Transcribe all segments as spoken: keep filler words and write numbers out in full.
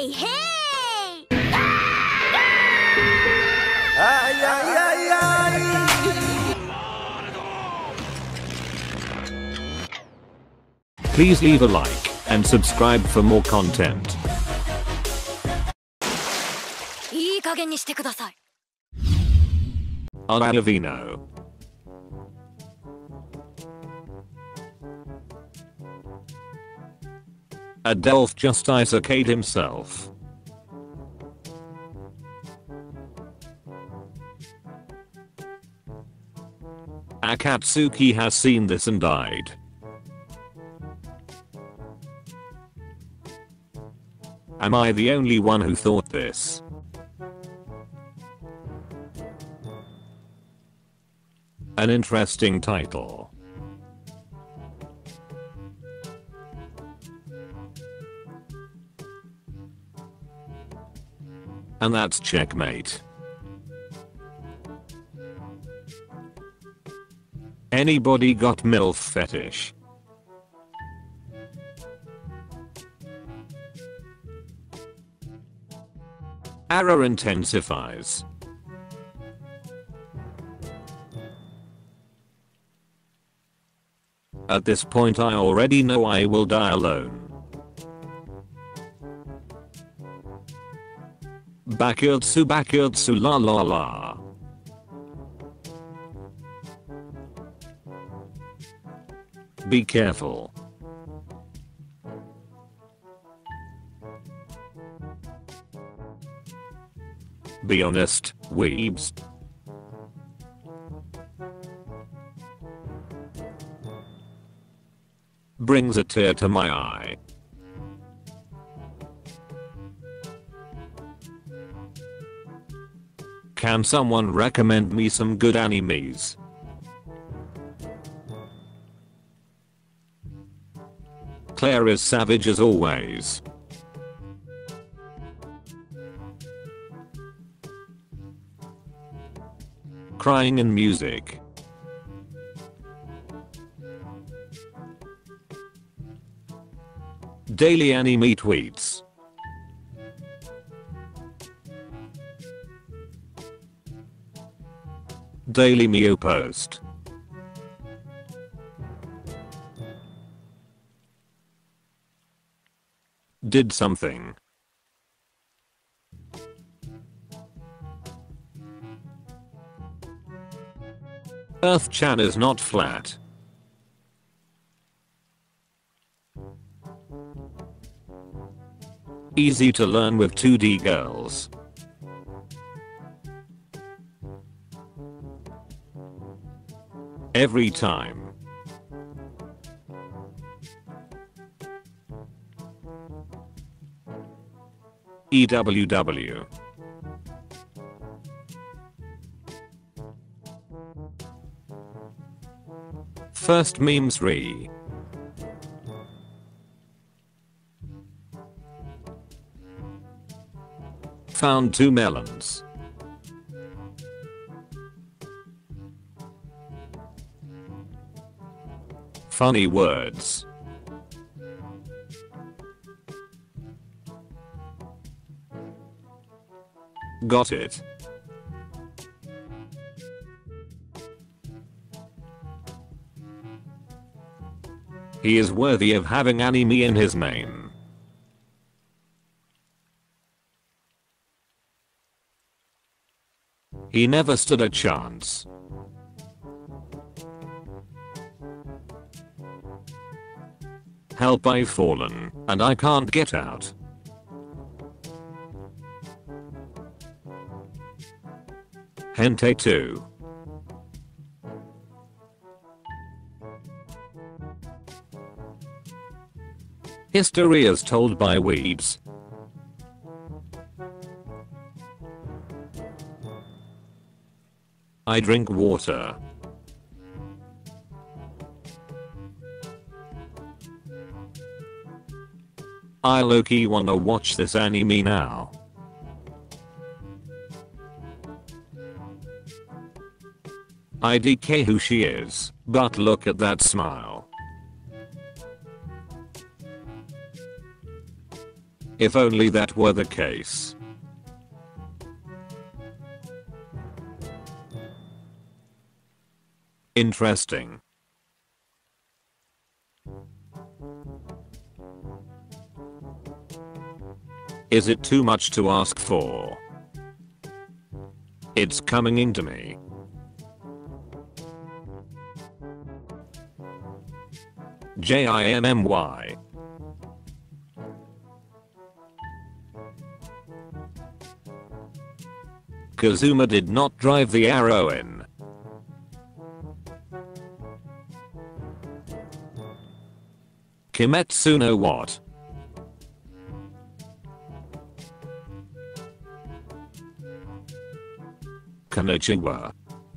Hey, hey! Ay, ay, ay, ay. Please leave a like and subscribe for more content. いい加減にしてください。 Aravino. Adelph just isocade himself. Akatsuki has seen this and died. Am I the only one who thought this? An interesting title. And that's checkmate. Anybody got MILF fetish? Error intensifies. At this point I already know I will die alone. Bakyotsu bakyotsu la la la. Be careful. Be honest, weebs. Brings a tear to my eye. Can someone recommend me some good animes? Claire is savage as always. Crying in music. Daily anime tweets. Daily Mio post. Did something. Earth-chan is not flat. Easy to learn with two D girls. Every time. E W W. First memes re. Found two melons. Funny words. Got it. He is worthy of having anime in his name. He never stood a chance. Help, I've fallen, and I can't get out. Hentai two. History is told by weebs. I drink water. I low-key wanna watch this anime now. I D K who she is, but look at that smile. If only that were the case. Interesting. Is it too much to ask for? It's coming into me. J I M M Y. Kazuma did not drive the arrow in. Kimetsu no what? Konnichiwa.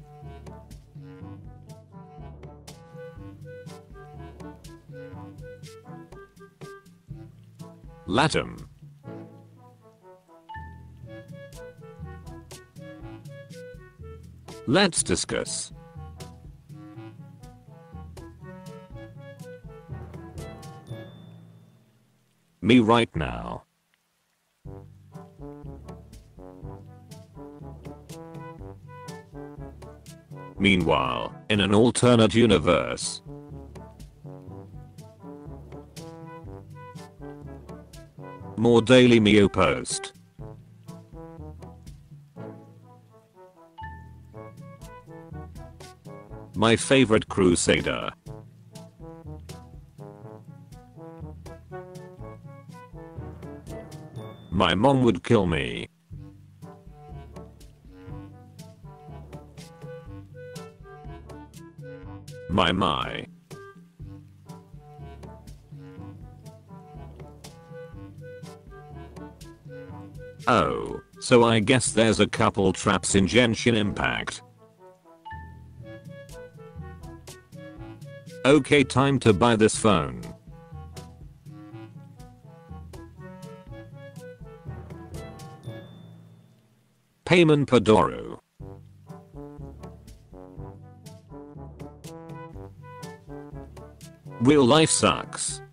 Latum. Let's discuss. Me right now. Meanwhile, in an alternate universe. More Daily Mio post. My favorite crusader. My mom would kill me. My my. Oh, so I guess there's a couple traps in Genshin Impact. Okay, time to buy this phone. Payment Padoru. Real life sucks.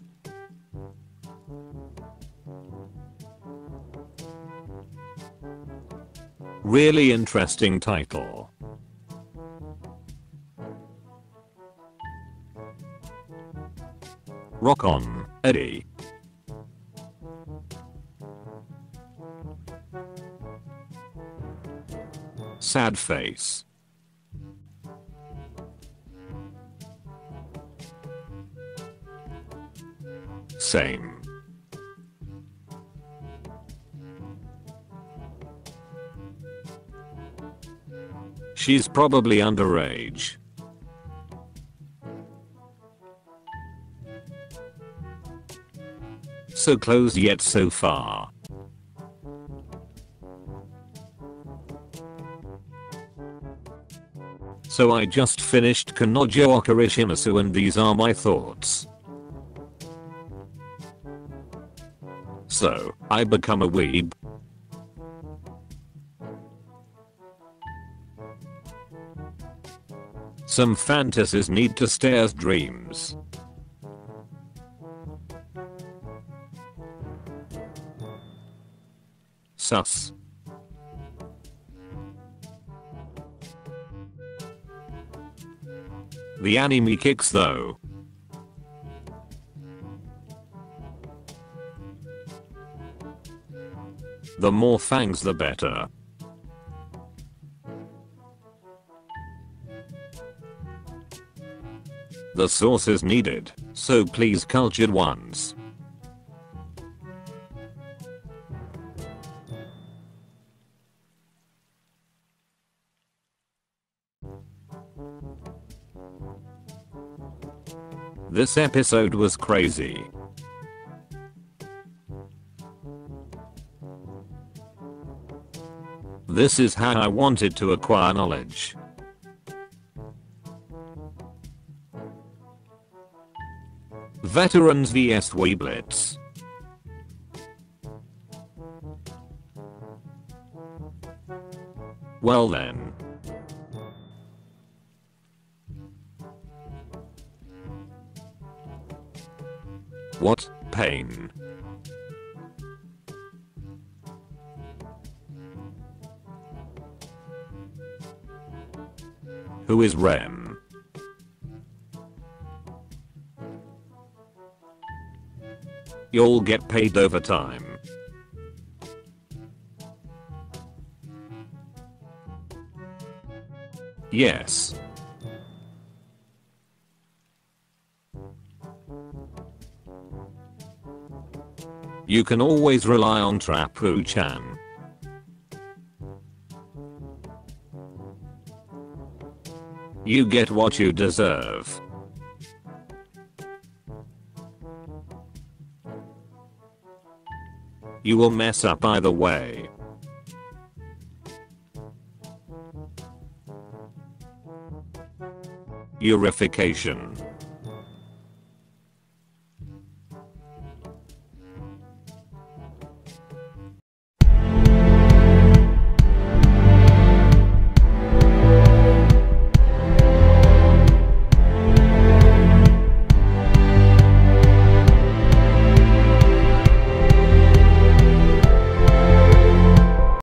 Really interesting title. Rock on, Eddie. Sad face. Same. She's probably underage. So close yet so far. So I just finished Kanojo Okarishimasu and these are my thoughts. So, I become a weeb. Some fantasies need to stay as dreams. Sus. The anime kicks though. The more fangs the better. The source is needed, so please cultured ones. This episode was crazy. This is how I wanted to acquire knowledge. Veterans versus Weeblets. Well then. What pain? Who is Rem? You'll get paid overtime. Yes. You can always rely on Trapu-chan. You get what you deserve. You will mess up either way. Purification.